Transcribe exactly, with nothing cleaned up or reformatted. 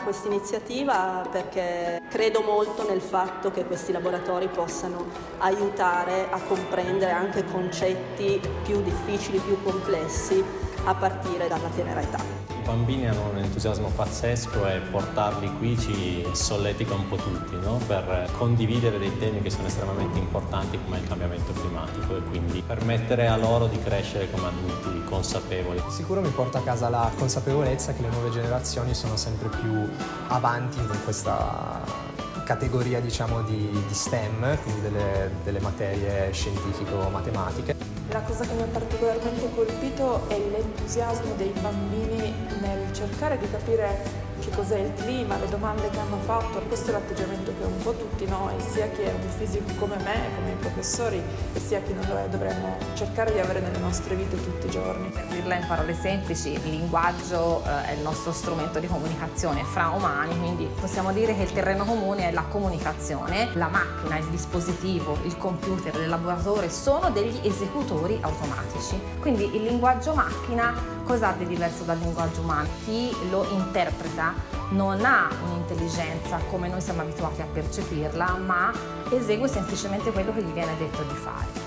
questa iniziativa perché credo molto nel fatto che questi laboratori possano aiutare a comprendere anche concetti più difficili, più complessi a partire dalla tenera età. I bambini hanno un entusiasmo pazzesco e portarli qui ci solletica un po' tutti, no? Per condividere dei temi che sono estremamente importanti come il cambiamento climatico e quindi permettere a loro di crescere come adulti consapevoli. Sicuro mi porta a casa la consapevolezza che le nuove generazioni sono sempre più avanti in questa categoria, diciamo, di, di STEM, quindi delle, delle materie scientifico-matematiche. La cosa che mi ha particolarmente colpito è l'entusiasmo dei bambini nel cercare di capire che cos'è il clima, le domande che hanno fatto. Questo è l'atteggiamento che un po' tutti noi, sia chi è un fisico come me, come i professori, e sia chi non lo è, dovremmo cercare di avere nelle nostre vite tutti i giorni. Per dirla in parole semplici, il linguaggio eh, è il nostro strumento di comunicazione fra umani, quindi possiamo dire che il terreno comune è la comunicazione. La macchina, il dispositivo, il computer, l'elaboratore sono degli esecutori automatici. Quindi il linguaggio macchina cosa ha di diverso dal linguaggio umano? Chi lo interpreta non ha un'intelligenza come noi siamo abituati a percepirla, ma esegue semplicemente quello che gli viene detto di fare.